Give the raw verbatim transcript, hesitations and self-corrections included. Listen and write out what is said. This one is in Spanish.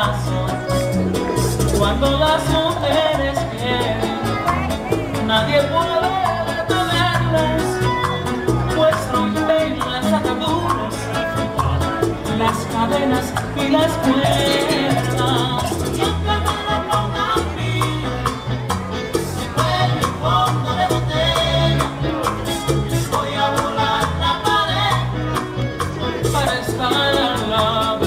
brazos. Cuando las mujeres quieren, nadie puede detenerles, pues rompen las ataduras, las cadenas y las cuerdas. Siempre me lo ponga a mí, se vuelve un fondo de botella. Voy a volar la pared para estar al lado.